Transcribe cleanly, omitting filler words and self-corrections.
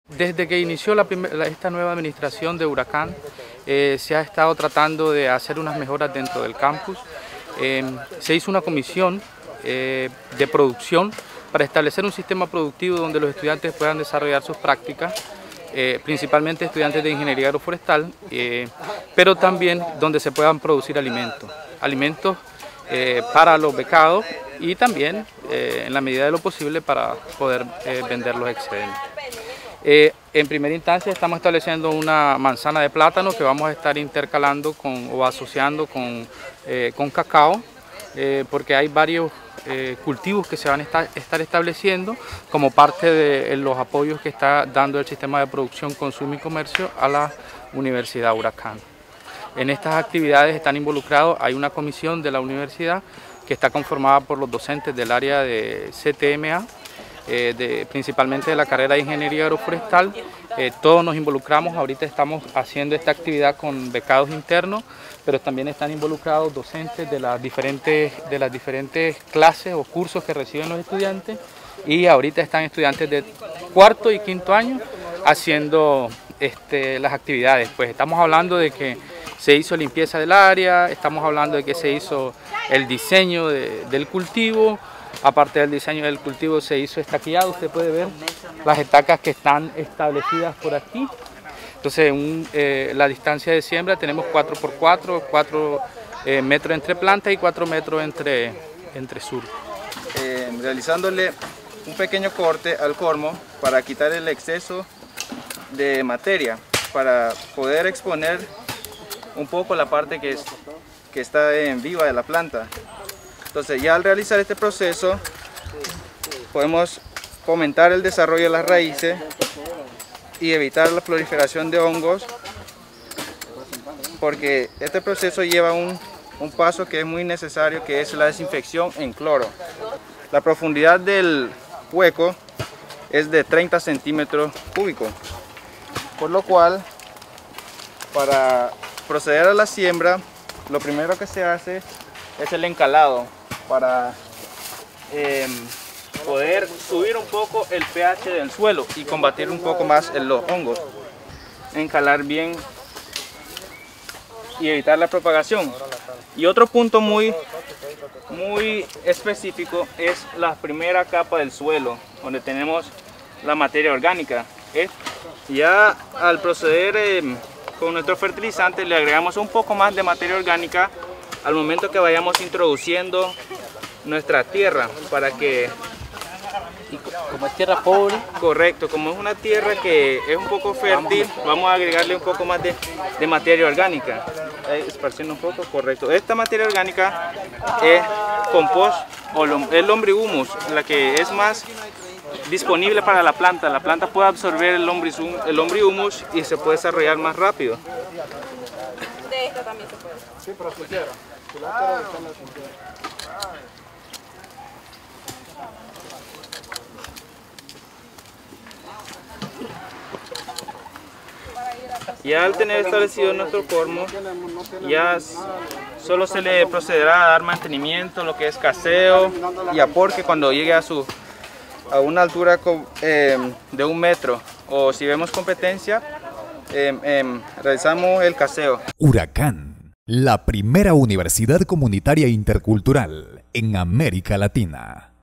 Desde que inició esta nueva administración de Huracán, se ha estado tratando de hacer unas mejoras dentro del campus. Se hizo una comisión de producción para establecer un sistema productivo donde los estudiantes puedan desarrollar sus prácticas, principalmente estudiantes de ingeniería agroforestal, pero también donde se puedan producir alimentos para los becados y también, en la medida de lo posible, para poder vender los excedentes. En primera instancia estamos estableciendo una manzana de plátano que vamos a estar intercalando o asociando con cacao, porque hay varios cultivos que se van a estar estableciendo como parte de los apoyos que está dando el sistema de producción, consumo y comercio a la Universidad Huracán. En estas actividades están involucrados, hay una comisión de la universidad que está conformada por los docentes del área de CTMA, principalmente de la carrera de Ingeniería Agroforestal. Todos nos involucramos, ahorita estamos haciendo esta actividad con becados internos, pero también están involucrados docentes de las diferentes clases o cursos que reciben los estudiantes, y ahorita están estudiantes de cuarto y quinto año haciendo las actividades. Pues estamos hablando de que se hizo limpieza del área, estamos hablando de que se hizo el diseño del cultivo. Aparte del diseño del cultivo se hizo estaquillado, usted puede ver las estacas que están establecidas por aquí. Entonces la distancia de siembra tenemos 4x4, 4 metros entre plantas y 4 metros entre surcos. Realizándole un pequeño corte al cormo para quitar el exceso de materia, para poder exponer un poco la parte que está en viva de la planta. Entonces, ya al realizar este proceso podemos fomentar el desarrollo de las raíces y evitar la proliferación de hongos, porque este proceso lleva un paso que es muy necesario, que es la desinfección en cloro. La profundidad del hueco es de 30 centímetros cúbicos, por lo cual, para proceder a la siembra, lo primero que se hace es el encalado, para poder subir un poco el pH del suelo y combatir un poco más los hongos. Encalar bien y evitar la propagación. Y otro punto muy específico es la primera capa del suelo, donde tenemos la materia orgánica. Ya al proceder con nuestro fertilizante le agregamos un poco más de materia orgánica al momento que vayamos introduciendo nuestra tierra, para que... Como es tierra pobre. Correcto, como es una tierra que es un poco fértil, vamos a agregarle un poco más de materia orgánica. Esparciendo un poco, correcto. Esta materia orgánica es compost o el lombrihumus, la que es más disponible para la planta. La planta puede absorber el lombrihumus y se puede desarrollar más rápido. De esta también se puede. Sí, pero su tierra. Ya al tener establecido nuestro cormo, ya solo se le procederá a dar mantenimiento, lo que es caseo y aporque cuando llegue a una altura de 1 metro, o si vemos competencia, realizamos el caseo. Huracán, la primera universidad comunitaria intercultural en América Latina.